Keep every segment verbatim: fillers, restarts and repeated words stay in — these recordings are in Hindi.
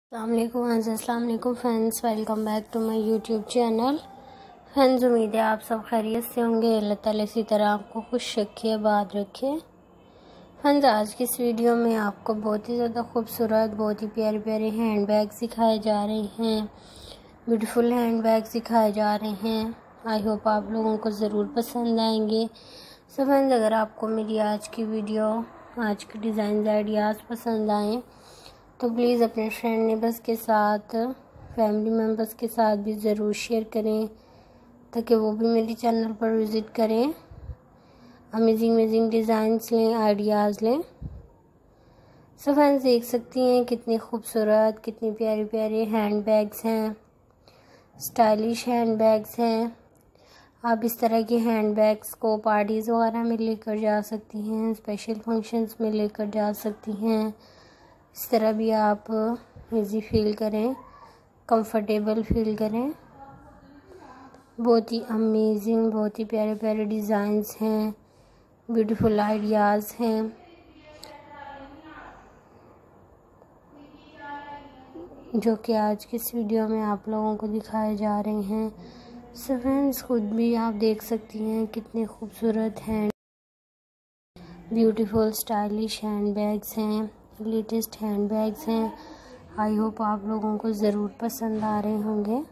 अस्सलाम वालेकुम friends, welcome back to my YouTube channel. Friends, उम्मीद है आप सब खैरियत से होंगे। अल्लाह ताला इसी तरह आपको खुश रखे, आबाद रखे। फ्रेंड्स, आज की इस वीडियो में आपको बहुत ही ज़्यादा खूबसूरत, बहुत ही प्यारे प्यारे हैंड बैग सिखाए जा रहे हैं। ब्यूटीफुल हैंड बैग सिखाए जा रहे हैं। आई होप आप लोगों को ज़रूर पसंद आएंगे। सो फ्रेंड्स, अगर आपको मेरी आज की वीडियो, आज के डिज़ाइन आइडियाज़ पसंद आएँ तो प्लीज़ अपने फ्रेंड नेबर्स के साथ, फैमिली मेम्बर्स के साथ भी ज़रूर शेयर करें ताकि वो भी मेरे चैनल पर विज़िट करें, अमेजिंग अमेजिंग डिज़ाइंस लें, आइडियाज़ लें। सो फ्रेंड्स, देख सकती हैं कितनी खूबसूरत, कितनी प्यारे प्यारे हैंड बैग्स हैं, स्टाइलिश हैंड बैग्स हैं। आप इस तरह के हैंड बैग्स को पार्टीज़ वगैरह में लेकर जा सकती हैं, स्पेशल फंक्शंस में लेकर जा सकती हैं। इस तरह भी आप इजी फील करें, कंफर्टेबल फील करें। बहुत ही अमेजिंग, बहुत ही प्यारे प्यारे डिज़ाइंस हैं, ब्यूटीफुल आइडियाज़ हैं जो कि आज की इस वीडियो में आप लोगों को दिखाए जा रहे हैं। सो फ्रेंड्स, खुद भी आप देख सकती हैं कितने खूबसूरत hand beautiful stylish hand bags हैं, लेटेस्ट हैंड बैग्स हैं। आई होप आप लोगों को ज़रूर पसंद आ रहे होंगे।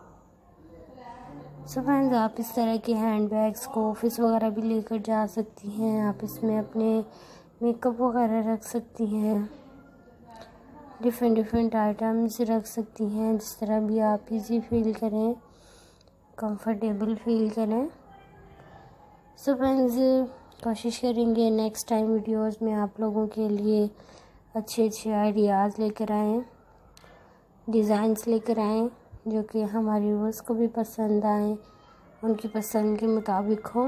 सो फ्रेंड्स, आप इस तरह के हैंड बैग्स को ऑफिस वगैरह भी लेकर जा सकती हैं। आप इसमें अपने मेकअप वगैरह रख सकती हैं, डिफरेंट डिफरेंट आइटम्स रख सकती हैं, जिस तरह भी आप इजी फील करें, कंफर्टेबल फील करें। सो फ्रेंड्स, कोशिश करेंगे नेक्स्ट टाइम वीडियोस में आप लोगों के लिए अच्छे अच्छे आइडियाज़ लेकर आएँ, डिज़ाइंस लेकर आएँ जो कि हमारे व्यूअर्स को भी पसंद आएँ, उनकी पसंद के मुताबिक हो।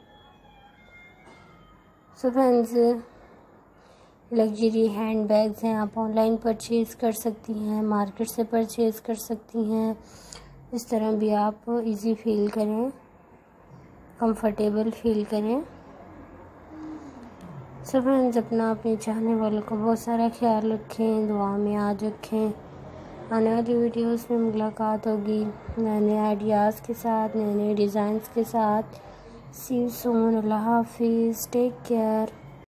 So friends, luxury hand bags हैं, आप ऑनलाइन परचेज़ कर सकती हैं, मार्केट से परचेज़ कर सकती हैं। इस तरह भी आप इजी फील करें, कंफर्टेबल फील करें। सो फ्रेंड्स, अपना अपने चाहने वालों को बहुत सारा ख्याल रखें, दुआ में याद रखें। आने वाली वीडियोस में मुलाकात होगी नए नए आइडियाज़ के साथ, नए नए डिज़ाइंस के साथ। सी यू सून। अल्लाह हाफिज़, टेक केयर।